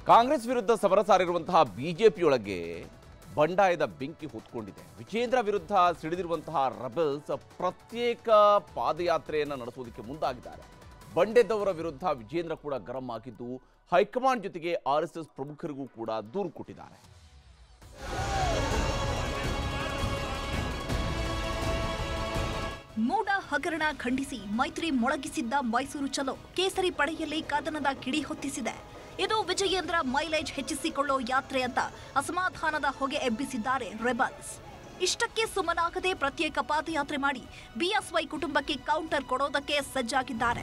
ಕಾಂಗ್ರೆಸ್ ವಿರುದ್ಧ ಸಮರ ಸಾರಿರುವಂತಹ ಬಿಜೆಪಿಯೊಳಗೆ ಬಂಡಾಯದ ಬೆಂಕಿ ಹೊತ್ಕೊಂಡಿದೆ. ವಿಜೇಂದ್ರ ವಿರುದ್ಧ ಸಿಡಿದಿರುವಂತಹ ರೆಬೆಲ್ಸ್ ಪ್ರತ್ಯೇಕ ಪಾದಯಾತ್ರೆಯನ್ನು ನಡೆಸುವುದಕ್ಕೆ ಮುಂದಾಗಿದ್ದಾರೆ. ಬಂಡೆದವರ ವಿರುದ್ಧ ವಿಜೇಂದ್ರ ಕೂಡ ಗರಂ ಆಗಿದ್ದು ಹೈಕಮಾಂಡ್ ಜೊತೆಗೆ ಆರ್ಎಸ್ಎಸ್ ಪ್ರಮುಖರಿಗೂ ಕೂಡ ದೂರು ಕೊಟ್ಟಿದ್ದಾರೆ. ಮೂಡ ಹಗರಣ ಖಂಡಿಸಿ ಮೈತ್ರಿ ಮೊಳಗಿಸಿದ್ದ ಮೈಸೂರು ಚಲೋ ಕೇಸರಿ ಪಡೆಯಲ್ಲಿ ಕದನದ ಕಿಡಿ ಹೊತ್ತಿಸಿದೆ. ಇದು ವಿಜಯೇಂದ್ರ ಮೈಲೇಜ್ ಹೆಚ್ಚಿಸಿಕೊಳ್ಳೋ ಯಾತ್ರೆ ಅಂತ ಅಸಮಾಧಾನದ ಹೊಗೆ ಎಬ್ಬಿಸಿದ್ದಾರೆ ರೆಬಲ್ಸ್. ಇಷ್ಟಕ್ಕೆ ಸುಮ್ಮನಾಗದೆ ಪ್ರತ್ಯೇಕ ಪಾದಯಾತ್ರೆ ಮಾಡಿ ಬಿಎಸ್ವೈ ಕುಟುಂಬಕ್ಕೆ ಕೌಂಟರ್ ಕೊಡೋದಕ್ಕೆ ಸಜ್ಜಾಗಿದ್ದಾರೆ.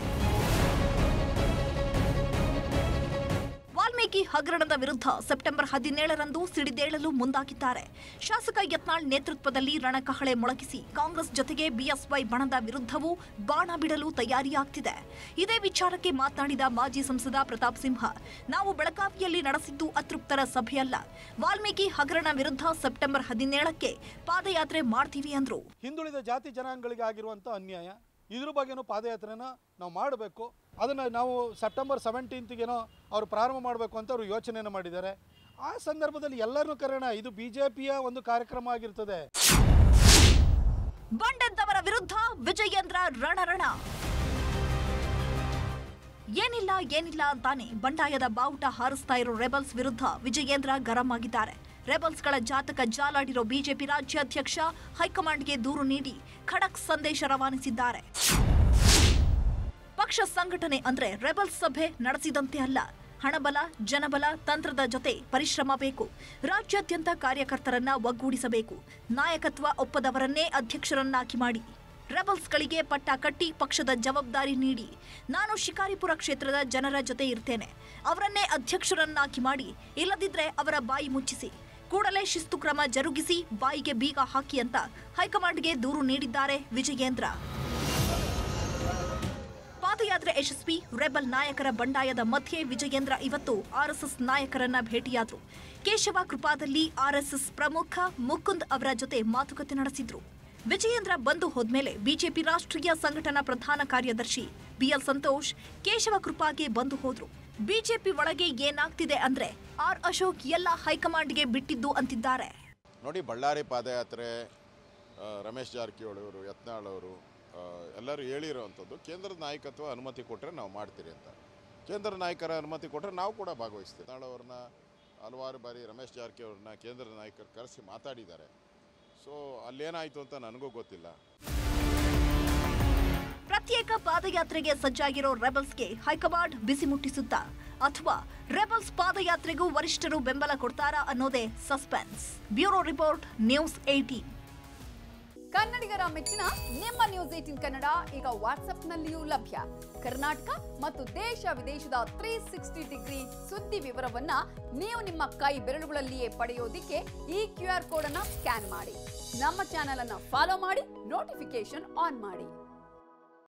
ವಾಲ್ಮೀಕಿ ಹಗರಣದ ವಿರುದ್ಧ ಸೆಪ್ಟೆಂಬರ್ 17ರಂದು ಸಿಡಿದೇಳಲು ಮುಂದಾಗಿದ್ದಾರೆ. ಶಾಸಕ ಯತ್ನಾಳ್ ನೇತೃತ್ವದಲ್ಲಿ ರಣಕಹಳೆ ಮೊಳಗಿಸಿ ಕಾಂಗ್ರೆಸ್ ಜೊತೆಗೆ ಬಿಎಸ್ವೈ ಬಣದ ವಿರುದ್ಧವೂ ಬಾಣ ಬಿಡಲು ತಯಾರಿಯಾಗ್ತಿದೆ. ಇದೇ ವಿಚಾರಕ್ಕೆ ಮಾತನಾಡಿದ ಮಾಜಿ ಸಂಸದ ಪ್ರತಾಪ್ ಸಿಂಹ, ನಾವು ಬೆಳಗಾವಿಯಲ್ಲಿ ನಡೆಸಿದ್ದು ಅತೃಪ್ತರ ಸಭೆಯಲ್ಲ. ವಾಲ್ಮೀಕಿ ಹಗರಣ ವಿರುದ್ಧ ಸೆಪ್ಟೆಂಬರ್ 17ಕ್ಕೆ ಪಾದಯಾತ್ರೆ ಮಾಡ್ತೀವಿ ಅಂದ್ರು. ಹಿಂದುಳಿದ ಜಾತಿ ಜನಾಂಗಗಳಿಗೆ ಆಗಿರುವಂಥ ಅನ್ಯಾಯ, ಇದ್ರ ಬಗ್ಗೆನೂ ಪಾದಯಾತ್ರೆನ ನಾವು ಮಾಡಬೇಕು. ಅದನ್ನು ನಾವು ಸೆಪ್ಟೆಂಬರ್ 17ಗೆನೋ ಅವರು ಪ್ರಾರಂಭ ಮಾಡಬೇಕು ಅಂತ ಅವರು ಯೋಚನೆಯನ್ನು ಮಾಡಿದ್ದಾರೆ. ಆ ಸಂದರ್ಭದಲ್ಲಿ ಎಲ್ಲರನ್ನೂ ಕರೆಯೋಣ. ಇದು ಬಿಜೆಪಿಯ ಒಂದು ಕಾರ್ಯಕ್ರಮ ಆಗಿರ್ತದೆ. ಬಂಡೆದ್ದವರ ವಿರುದ್ಧ ವಿಜಯೇಂದ್ರ ರಣರಣ. ಏನಿಲ್ಲ ಅಂತಾನೆ ಬಂಡಾಯದ ಬಾವುಟ ಹಾರಿಸ್ತಾ ಇರೋ ರೆಬಲ್ಸ್ ವಿರುದ್ಧ ವಿಜಯೇಂದ್ರ ಗರಂ ಆಗಿದ್ದಾರೆ. ರೆಬಲ್ಸ್ಗಳ ಜಾತಕ ಜಾಲಾಡಿರೋ ಬಿಜೆಪಿ ರಾಜ್ಯಾಧ್ಯಕ್ಷ ಹೈಕಮಾಂಡ್ಗೆ ದೂರು ನೀಡಿ ಖಡಕ್ ಸಂದೇಶ ರವಾನಿಸಿದ್ದಾರೆ. ಪಕ್ಷ ಸಂಘಟನೆ ಅಂದ್ರೆ ರೆಬಲ್ಸ್ ಸಭೆ ನಡೆಸಿದಂತೆ ಅಲ್ಲ. ಹಣಬಲ, ಜನಬಲ, ತಂತ್ರದ ಜೊತೆ ಪರಿಶ್ರಮ ಬೇಕು. ರಾಜ್ಯಾದ್ಯಂತ ಕಾರ್ಯಕರ್ತರನ್ನ ಒಗ್ಗೂಡಿಸಬೇಕು. ನಾಯಕತ್ವ ಒಪ್ಪದವರನ್ನೇ ಅಧ್ಯಕ್ಷರನ್ನಾಗಿ ಮಾಡಿ ರೆಬಲ್ಸ್ಗಳಿಗೆ ಪಟ್ಟ ಕಟ್ಟಿ ಪಕ್ಷದ ಜವಾಬ್ದಾರಿ ನೀಡಿ. ನಾನು ಶಿಕಾರಿಪುರ ಕ್ಷೇತ್ರದ ಜನರ ಜೊತೆ ಇರ್ತೇನೆ. ಅವರನ್ನೇ ಅಧ್ಯಕ್ಷರನ್ನಾಗಿ ಮಾಡಿ, ಇಲ್ಲದಿದ್ರೆ ಅವರ ಬಾಯಿ ಮುಚ್ಚಿಸಿ. ಕೂಡಲೇ ಶಿಸ್ತು ಕ್ರಮ ಜರುಗಿಸಿ ಬಾಯಿಗೆ ಬೀಗ ಹಾಕಿ ಅಂತ ಹೈಕಮಾಂಡ್ಗೆ ದೂರು ನೀಡಿದ್ದಾರೆ ವಿಜಯೇಂದ್ರ. ಪಾದಯಾತ್ರೆ ಯಶಸ್ವಿ, ರೆಬಲ್ ನಾಯಕರ ಬಂಡಾಯದ ಮಧ್ಯೆ ವಿಜಯೇಂದ್ರ ಇವತ್ತು ಆರ್ಎಸ್ಎಸ್ ನಾಯಕರನ್ನ ಭೇಟಿಯಾದ್ರು. ಕೇಶವ ಕೃಪಾದಲ್ಲಿ ಆರ್ಎಸ್ಎಸ್ ಪ್ರಮುಖ ಮುಕುಂದ್ ಅವರ ಜೊತೆ ಮಾತುಕತೆ ನಡೆಸಿದ್ರು. ವಿಜಯೇಂದ್ರ ಬಂದು ಹೋದ್ಮೇಲೆ ಬಿಜೆಪಿ ರಾಷ್ಟ್ರೀಯ ಸಂಘಟನಾ ಪ್ರಧಾನ ಕಾರ್ಯದರ್ಶಿ ಬಿಎಲ್ ಸಂತೋಷ್ ಕೇಶವ ಕೃಪಾಗೆ ಬಂದು ಹೋದ್ರು. ಬಿಜೆಪಿ ಒಳಗೆ ಏನಾಗ್ತಿದೆ ಅಂದ್ರೆ ಆರ್ ಅಶೋಕ್ ಎಲ್ಲ ಹೈಕಮಾಂಡ್ಗೆ ಬಿಟ್ಟಿದ್ದು ಅಂತಿದ್ದಾರೆ. ನೋಡಿ, ಬಳ್ಳಾರಿ ಪಾದಯಾತ್ರೆ ರಮೇಶ್ ಜಾರಕಿಹೊಳಿ ಅವರು, ಯತ್ನಾಳ್ ಅವರು ಎಲ್ಲರೂ ಹೇಳಿರೋವಂಥದ್ದು ಕೇಂದ್ರದ ನಾಯಕತ್ವ ಅನುಮತಿ ಕೊಟ್ಟರೆ ನಾವು ಮಾಡ್ತೀರಿ ಅಂತ. ಕೇಂದ್ರ ನಾಯಕರ ಅನುಮತಿ ಕೊಟ್ಟರೆ ನಾವು ಕೂಡ ಭಾಗವಹಿಸ್ತೀವಿ. ಯತ್ನಾಳ್ ಅವ್ರನ್ನ ಹಲವಾರು ಬಾರಿ ರಮೇಶ್ ಜಾರಕಿಹೊಳಿ ಅವ್ರನ್ನ ಕೇಂದ್ರದ ನಾಯಕರು ಕರೆಸಿ ಮಾತಾಡಿದ್ದಾರೆ. ಸೊ ಅಲ್ಲೇನಾಯಿತು ಅಂತ ನನಗೂ ಗೊತ್ತಿಲ್ಲ. ಪ್ರತ್ಯೇಕ ಪಾದಯಾತ್ರೆಗೆ ಸಜ್ಜಾಗಿರೋ ರೆಬಲ್ಸ್ಗೆ ಹೈಕಮಾಂಡ್ ಬಿಸಿ ಮುಟ್ಟಿಸುತ್ತಾ ಅಥವಾ ರೆಬಲ್ಸ್ ಪಾದಯಾತ್ರೆಗೂ ವರಿಷ್ಠರು ಬೆಂಬಲ ಕೊಡ್ತಾರಾ ಅನ್ನೋದೇ ಸಸ್ಪೆನ್ಸ್. Bureau report, news 18. ಕನ್ನಡಿಗರ ಮೆಚ್ಚಿನ ನಿಮ್ಮ ನ್ಯೂಸ್ 18 ಕನ್ನಡ ಈಗ ವಾಟ್ಸ್ಆಪ್ನಲ್ಲಿಯೂ ಲಭ್ಯ. ಕರ್ನಾಟಕ ಮತ್ತು ದೇಶ ವಿದೇಶದ 360 ಡಿಗ್ರಿ ಸುದ್ದಿ ವಿವರವನ್ನ ನೀವು ನಿಮ್ಮ ಕೈ ಬೆರಳುಗಳಲ್ಲಿಯೇ ಪಡೆಯೋದಿಕ್ಕೆ ಈ QR ಕೋಡ್ ಅನ್ನು ಸ್ಕ್ಯಾನ್ ಮಾಡಿ. ನಮ್ಮ ಚಾನೆಲ್ ಅನ್ನು ಫಾಲೋ ಮಾಡಿ, ನೋಟಿಫಿಕೇಶನ್ ಆನ್ ಮಾಡಿ.